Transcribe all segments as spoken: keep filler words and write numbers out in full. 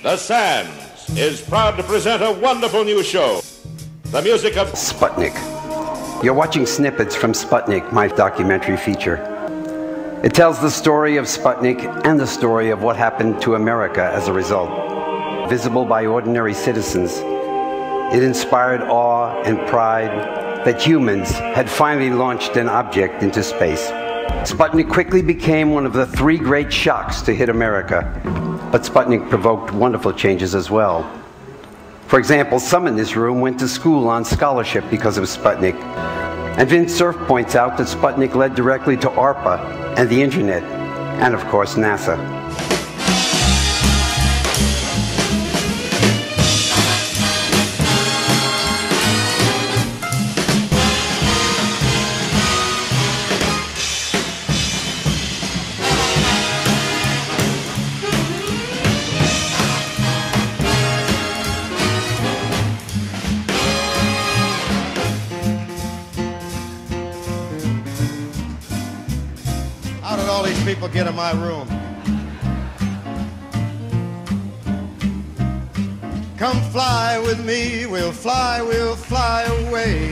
The Sands is proud to present a wonderful new show. The music of Sputnik. You're watching snippets from Sputnik, my documentary feature. It tells the story of Sputnik and the story of what happened to America as a result. Visible by ordinary citizens, it inspired awe and pride that humans had finally launched an object into space. Sputnik quickly became one of the three great shocks to hit America, but Sputnik provoked wonderful changes as well. For example, some in this room went to school on scholarship because of Sputnik. And Vint Cerf points out that Sputnik led directly to ARPA and the Internet, and of course NASA. How did all these people get in my room? Come fly with me, we'll fly, we'll fly away.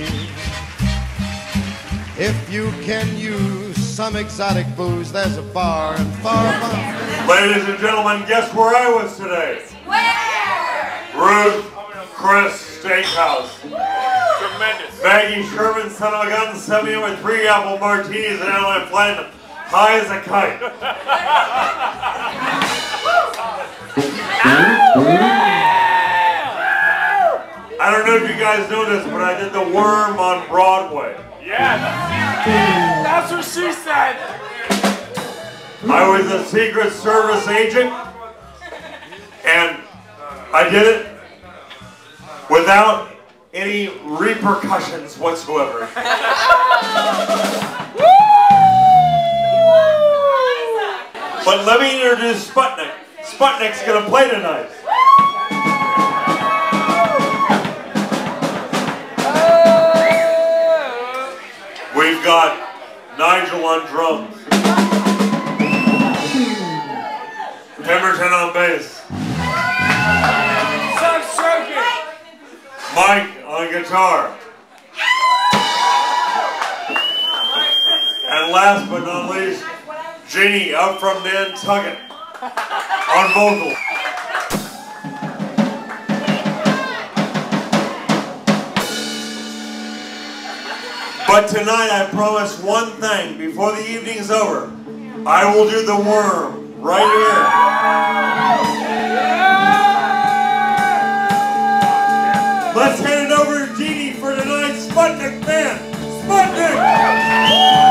If you can use some exotic booze, there's a bar in far above. Ladies and gentlemen, guess where I was today? Where? Ruth Chris Steakhouse. Tremendous. Maggie Sherman, son of a gun, sent me with three apple martinis, and now I'm flying high as a kite. I don't know if you guys know this, but I did The Worm on Broadway. Yes. That's what she said. I was a Secret Service agent, and I did it without any repercussions whatsoever. But let me introduce Sputnik. Sputnik's going to play tonight. We've got Nigel on drums, Pemberton on bass, Mike on guitar, and last but not least, Jeannie up from Nantucket on vocals. But tonight I promise one thing before the evening's over. I will do The Worm right here. Let's hand it over to Jeannie for tonight's Sputnik band. Sputnik!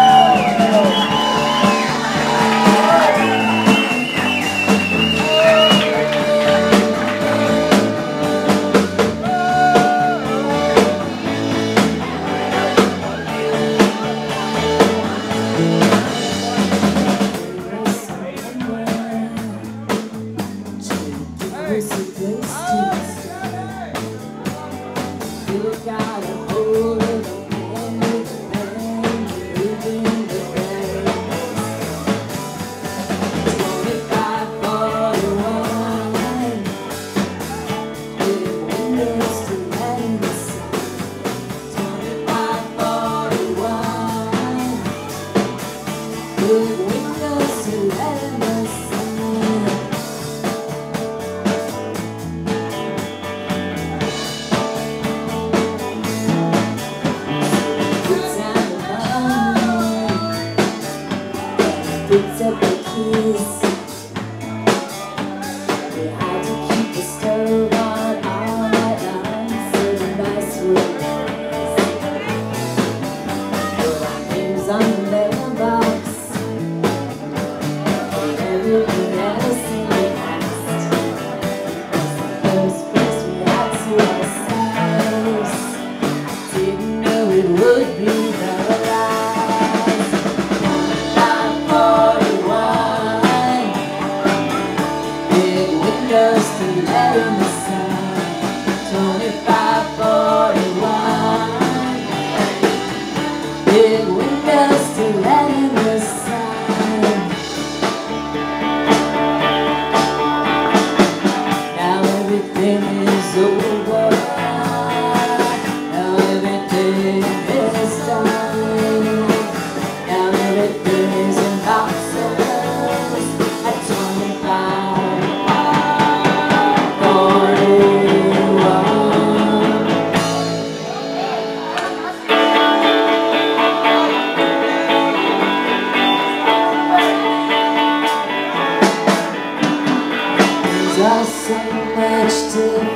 Big windows to let in the sun.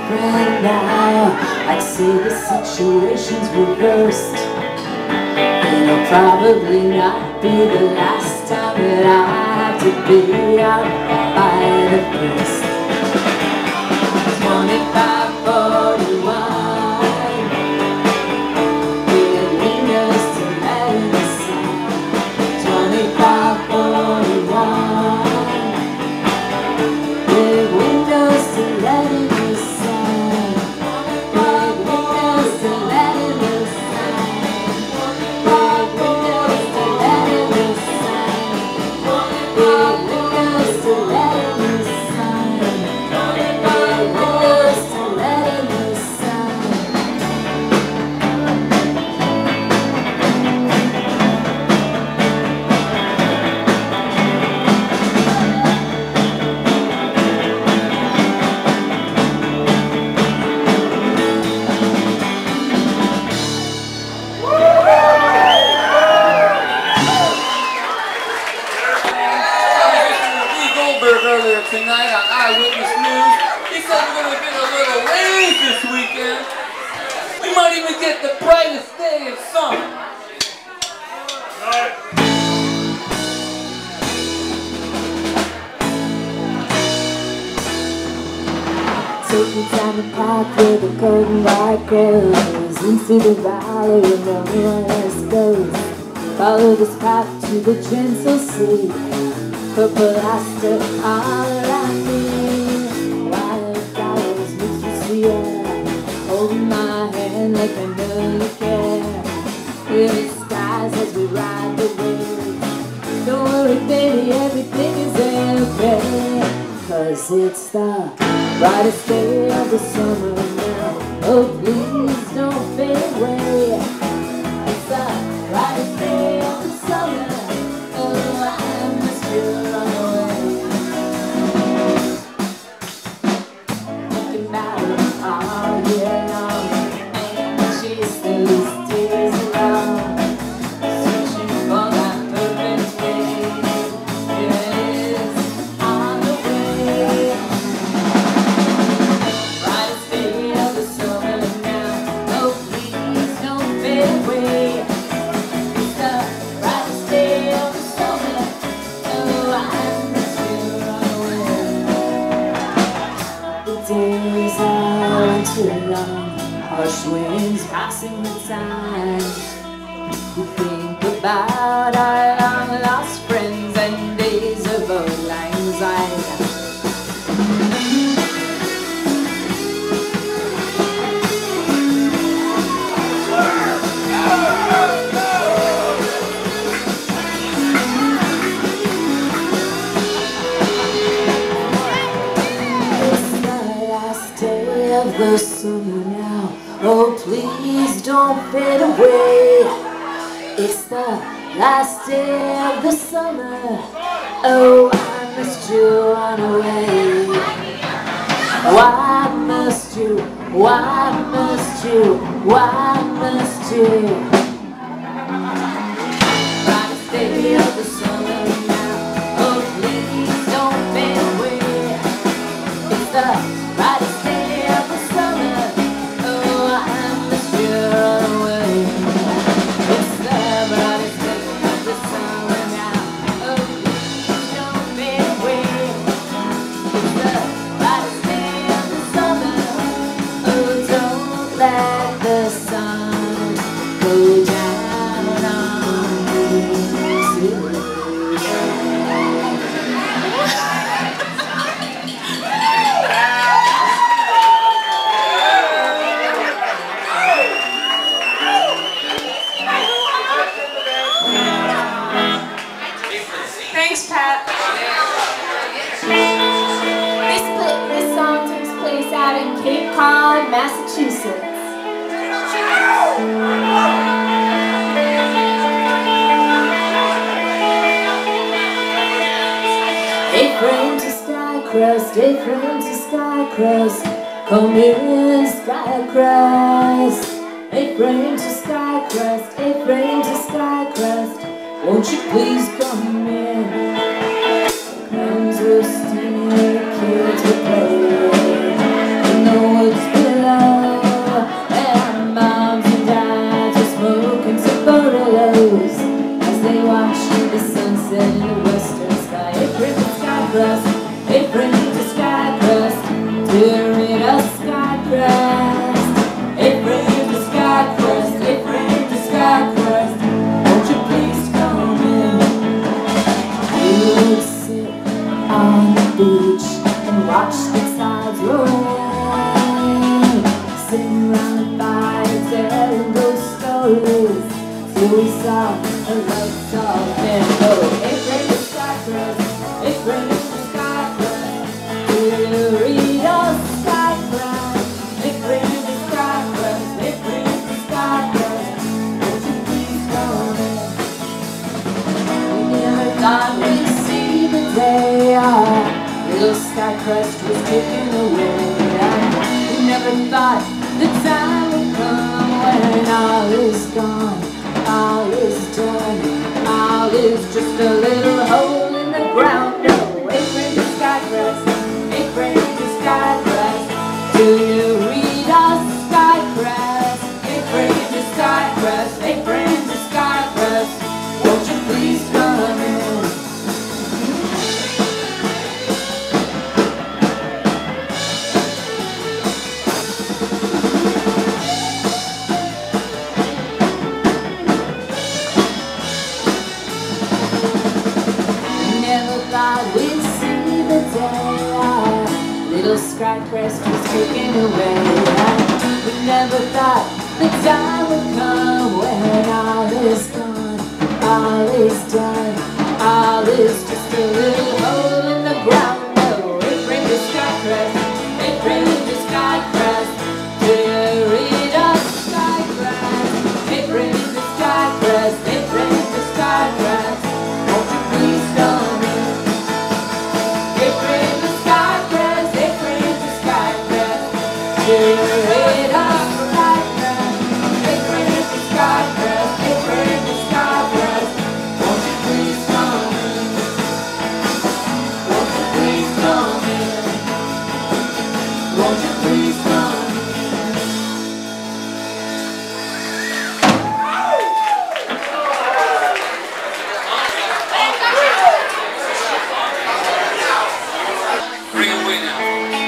different now. I'd say the situation's reversed. It'll probably not be the last time that I have to be out by the first. Twenty-five forty-one, with windows to let in the sun. Twenty-five forty-one, with windows to let in the sun. With windows to let in the sun. With windows to let in the sun. With windows to let in the sun. With windows to let in the sun. Lee Goldberg earlier tonight on Eyewitness News. He said we're going to get a little raise this weekend. We might even get the brightest day of summer. Take me down the path where the golden light grows, into the valley where no one else goes. Follow this path to the gentle sea. Purple aster all around me. Wildflowers mixed with sweet air. Holding my hand like I know you care. Clear skies as we ride the waves. Don't worry baby, everything is okay. Cause it's the brightest day of the summer now. Oh please don't fade away. It's the brightest day of the summer. Oh I must run away. Thinking about it all year long, and chase those tears around. Searching for that perfect way. Here it is on the way. Brightest day of the summer now. Oh please don't fade away. It's the brightest day of the summer. Oh I miss you run away. The days are too long, harsh winds passing the time. We think about our long lost friends and days of old lang syne. It's the last day of the summer now. Oh, please don't fade away. It's the last day of the summer. Oh, I must you run away. Why must you? Why must you? Why must you? Brightest day of the summer now. Oh, please don't fade away. It's the brightest day of the summer. Oh, I must you run away. It's the brightest day of the summer now. Oh, please don't fade away. It's the brightest day of the summer. Oh, don't let the sun go down on me today. Thanks, Pat. This, pla- this song takes place out in Cape Cod, Massachusetts. Apron to sky crust, apron to sky crust, come in sky crust. Apron to sky crust, apron to sky crust, won't you please come in? Comes roasting, kids will play in the woods crust. It brings the sky crust to rid of sky crust. It brings the sky crust. It brings the sky crust. Won't you please come in? You would sit on the beach and watch the tides roll, sitting round the fire telling ghost stories till we saw a love song and go. It brings the sky crust. It brings the sky crust to read all sky crust. It brings the sky crust. It brings the sky crust. Won't you please come in? We never thought we'd see the day our little sky crust was taken away. We never thought the time would come when all is gone, all is done, all is just a little hole in the ground. No, it brings the sky crust, it brings the sky crust. Do you read our sky crust? It brings the sky crust, it brings the sky crust. Won't you please come in? We'd see the day our little sky crest was taken away. We never thought the time would come when all is gone, all is done, all is just a little hole in the ground. No, it brings the sky crest, it brings the sky crest. Do you read our sky crest? It brings the sky crest, it brings the sky crest. Won't you please come in? It brings the sky crest, it brings the sky crest. Do you read our sky crest? It brings the sky crest, it brings the sky crest. Won't you please come in? Won't you please come in? Won't you please come in? Bring away now.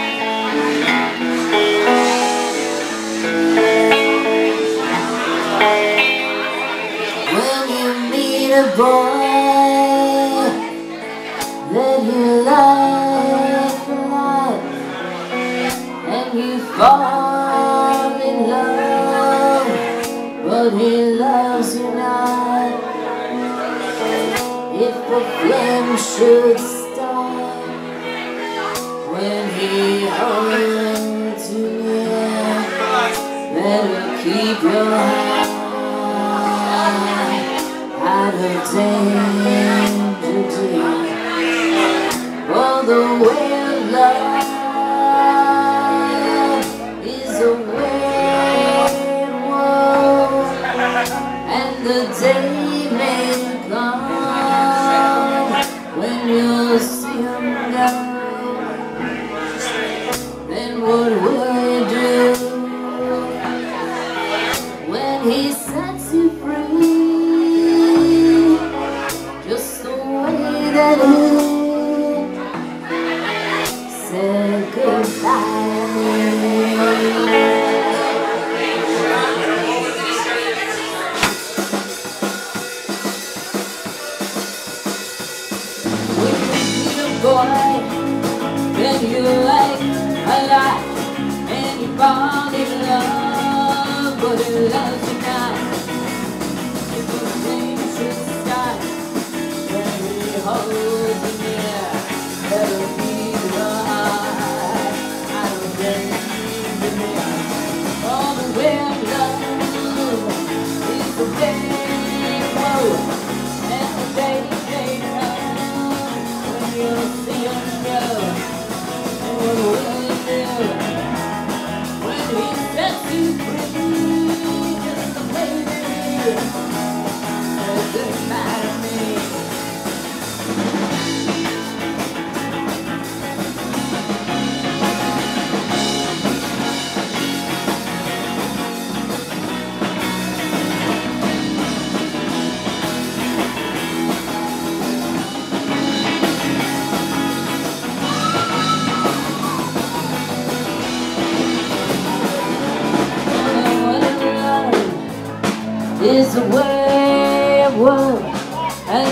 When you meet a boy that you love for life, and you fall in love, but he loves you not. If a flame should start when he holds you near, better keep your hand out of danger, dear. For the way of love is a way of woe, and the day may come when you'll see him go. Then what will you do when he sets you free, just the way that he said goodbye? When you meet a boy that you like a lot, and you fall in love, but he loves you not. If the flame should start when he holds you near, better keep your heart out of danger, dear. All the way of love is the way of woe, and the day may come when you'll see him go. And what will you do when he sets you free? Just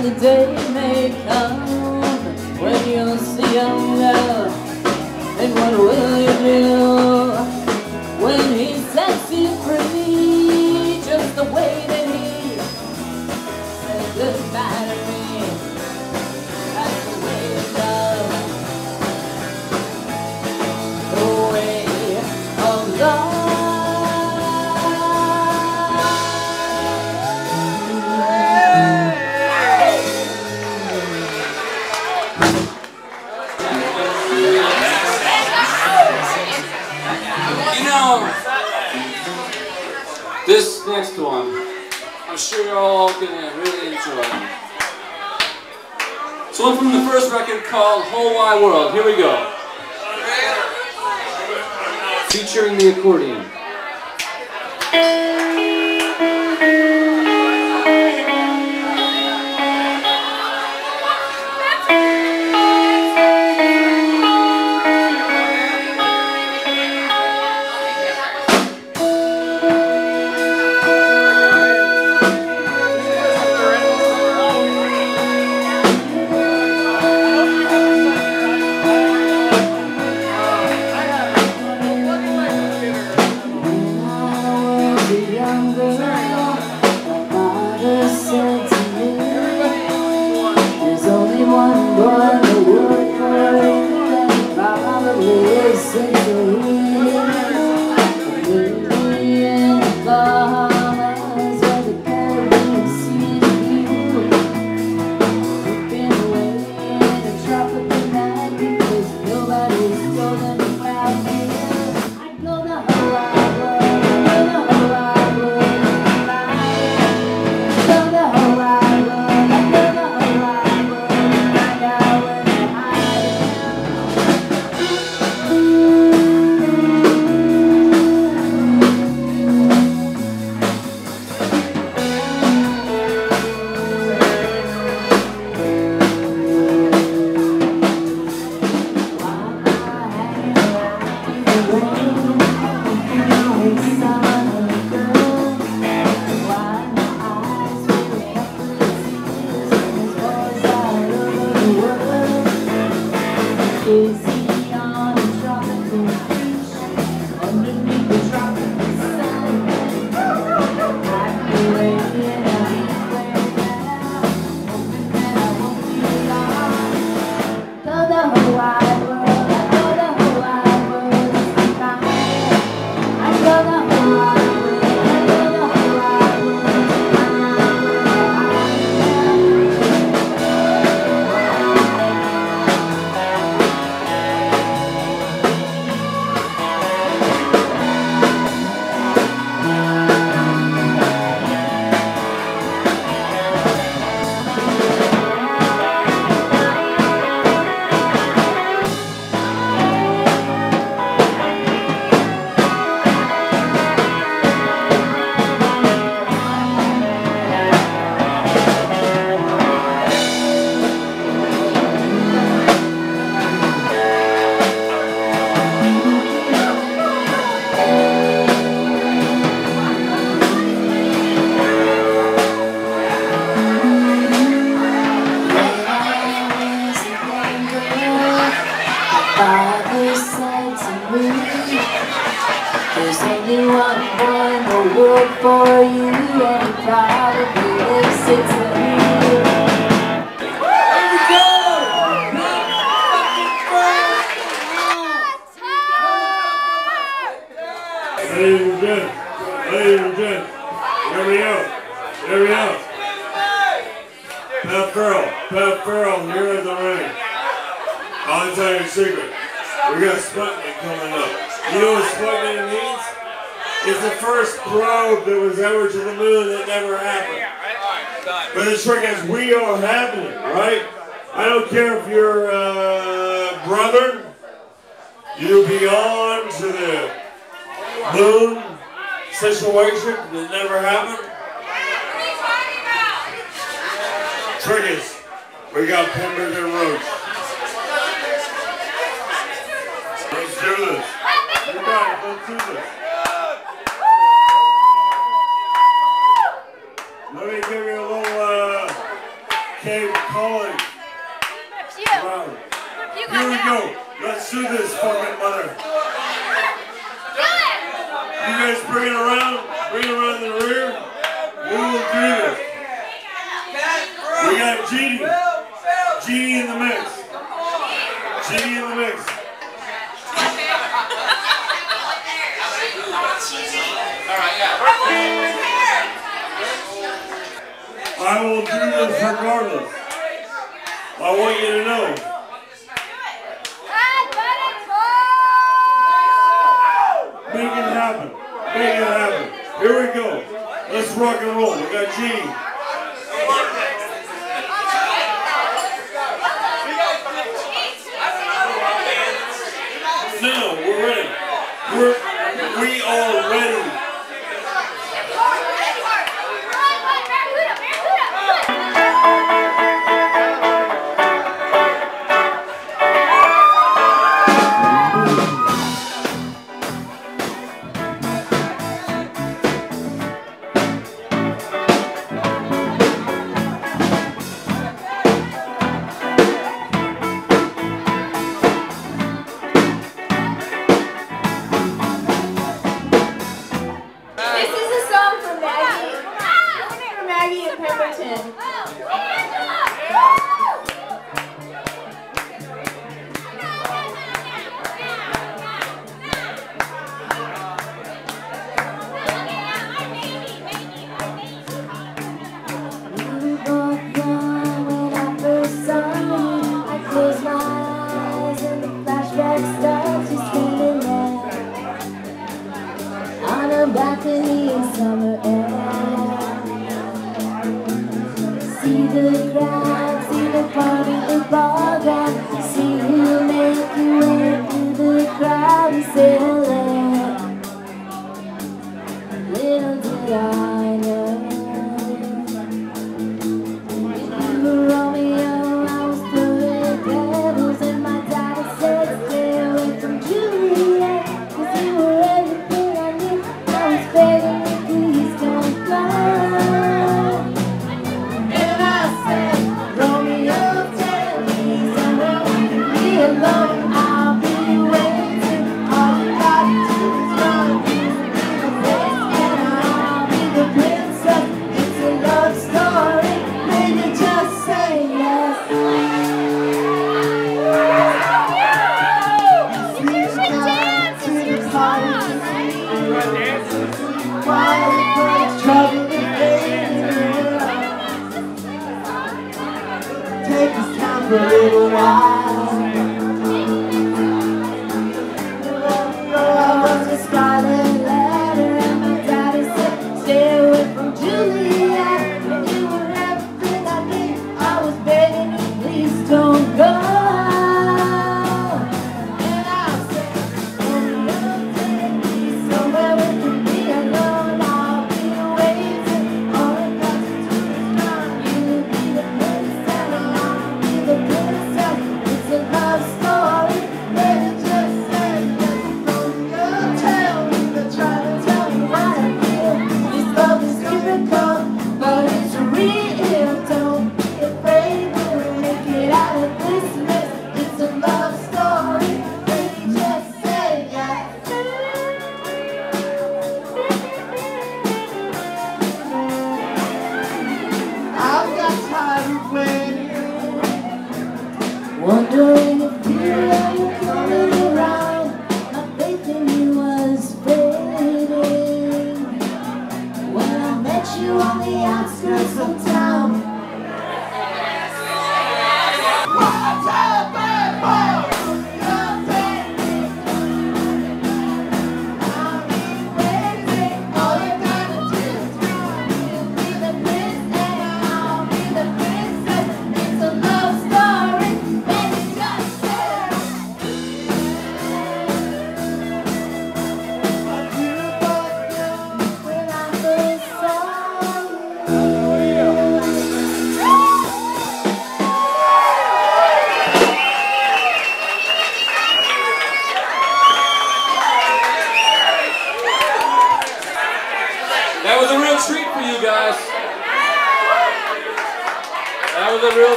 And the day may come when you'll see him there. And what will you do when he sets you free? Just the way that he said goodbye to me. That's the way it does. The way of love. This next one, I'm sure you're all gonna really enjoy. It's one from the first record called Whole Wide World. Here we go. Featuring the accordion. Ladies and gentlemen, ladies and gentlemen, here we go, here we go. Pat Farrell, Pat Farrell here in the ring. I'll tell you a secret. We got Sputnik coming up. You know what Sputnik means? It's the first probe that was ever to the moon that never happened. But the trick is we are happening, right? I don't care if you're uh, brother, you belong to the moon situation that never happened. Trick is, we got Pembroke and Roach. Let's do this. You got it, let's do this. Let me give you a little uh, K round. Here we go. Let's do this, fucking mother. You guys bring it around. Bring it around the rear. We will do this. We got Jeannie. Jeannie in the mix. Jeannie in the mix. I will do this regardless. I want you to know. Make it happen. Make it happen. Here we go. Let's rock and roll. We got Jeannie. Now, we're ready. We're, we are ready.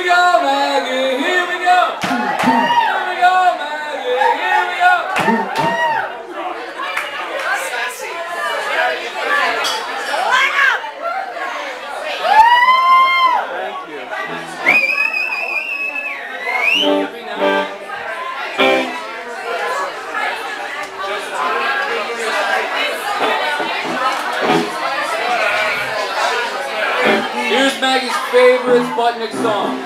go, Maggie, here we go. Here we go, Maggie, here we go. Here's Maggie's favorite Sputnik song.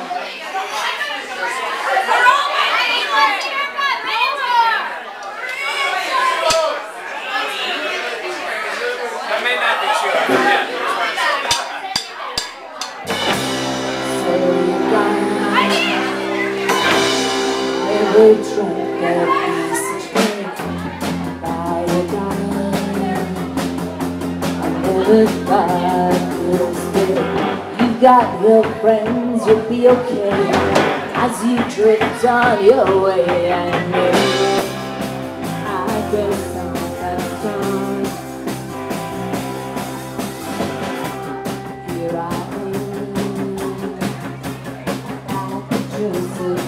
That may not be true. Every drink that piece of cake by a diamond. I never thought it would stay. You got your friends, you'll be okay as you drift on your way. And I guess I'm that strong. Here I am, at the Joseph.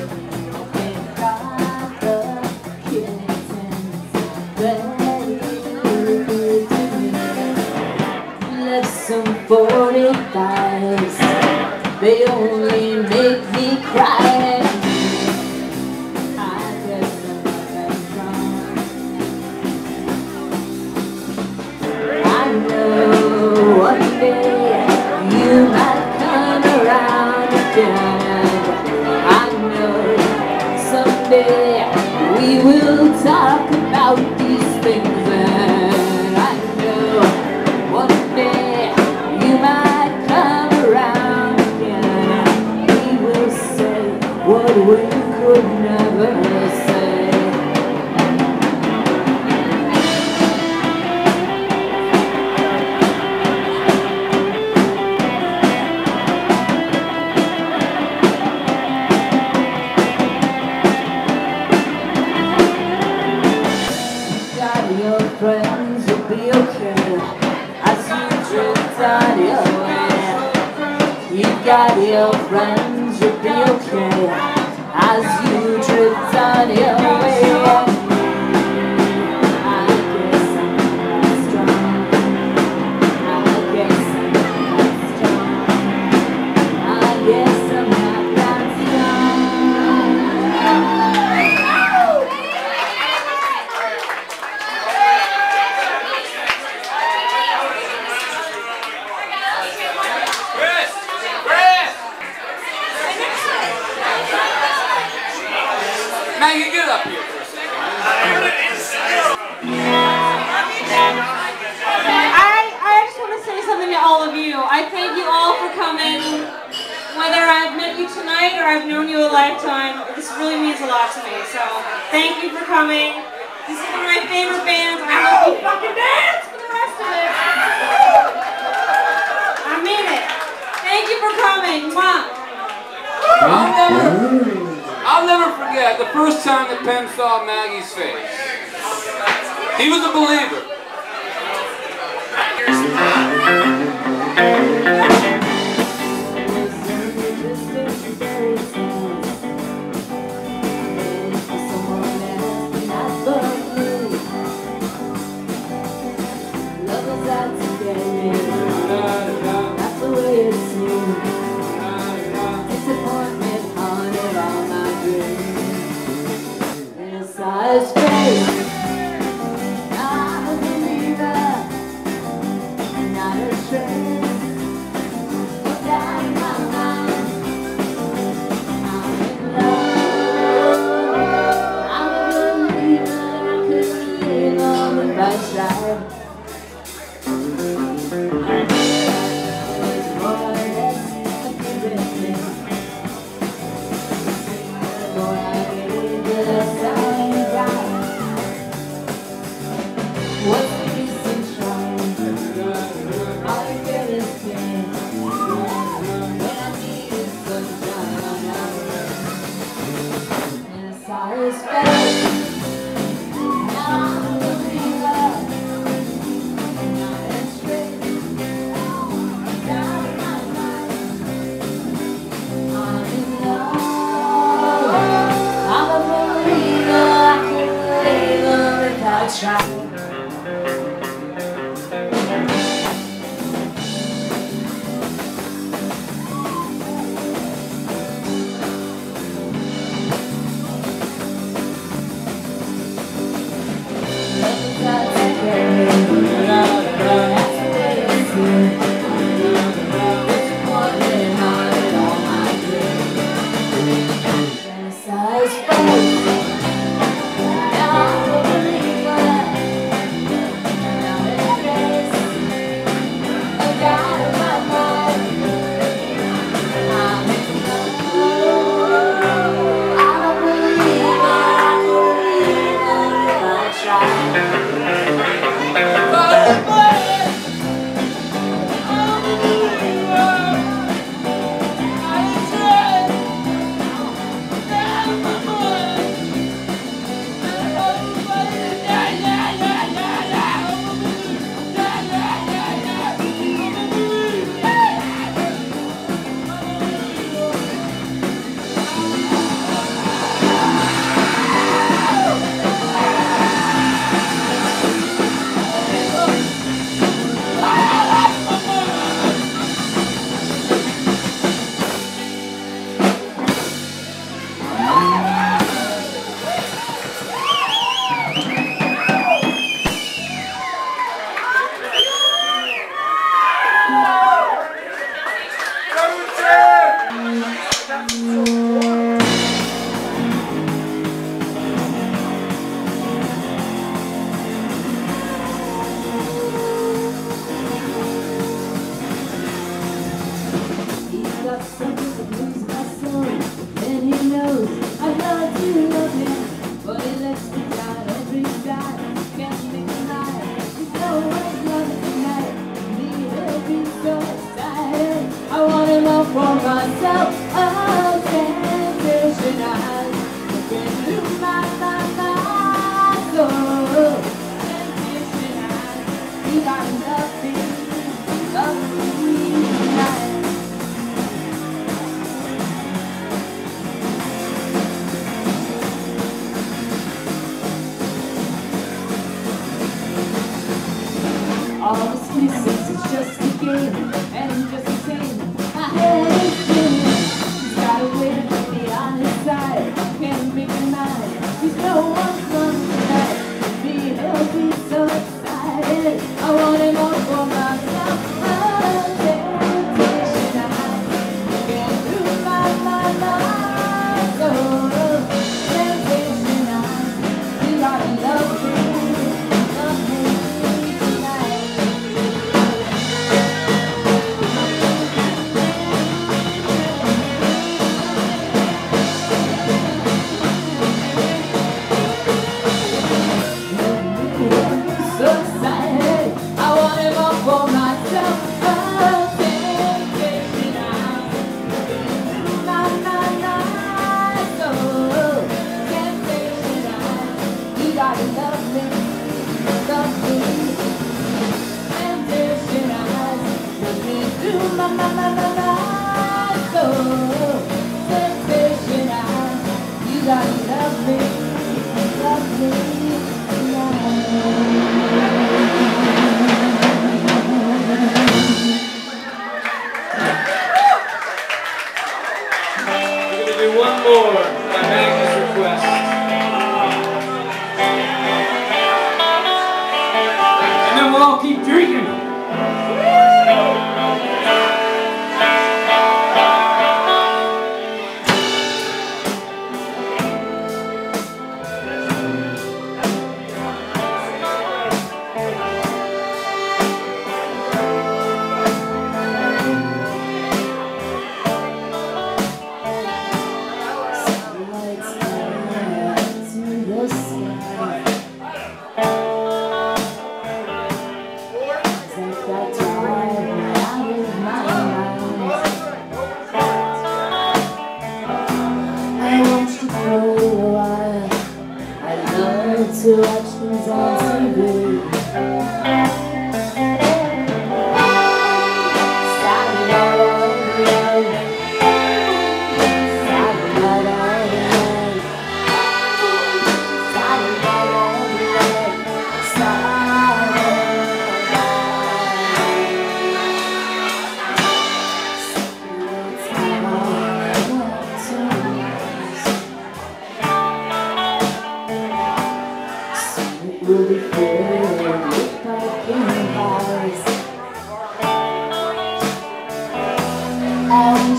Some forty-fives, they only make me cry. I guess I'm not that strong. I know one day you might come around again. I know someday we will talk about these things. And I know one day you might come around again. We will say what we could never say. You got your friends, you'll be okay as you drift on your way. You got your friends, you'll be okay as you drift on your way. I guess I'm not strong. I guess I'm not strong. I guess I'm not that strong. Maggie, get up here for a second. I, I just want to say something to all of you. I thank you all for coming. Whether I've met you tonight or I've known you a lifetime, this really means a lot to me. So thank you for coming. This is one of my favorite bands. I hope you fucking dance for the rest of it. I mean it. Thank you for coming. Mwah. I'll never, I'll never forget the first time that Penn saw Maggie's face. He was a believer. That's the way it seems. Disappointment haunted all my dreams. In a size face, I tried.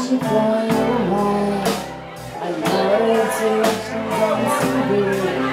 she fly away. I love to watch them on T V.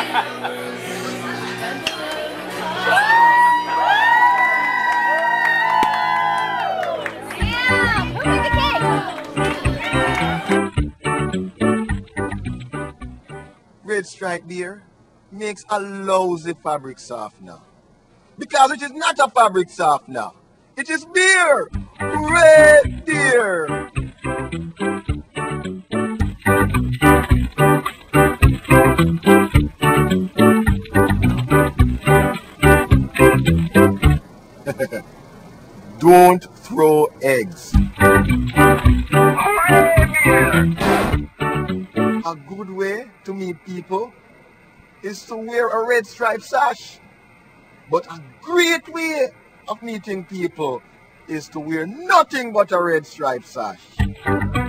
Red Stripe beer makes a lousy fabric softener. Because it is not a fabric softener. It is beer. Red beer. Don't throw eggs. A good way to meet people is to wear a red striped sash. But a great way of meeting people is to wear nothing but a red striped sash.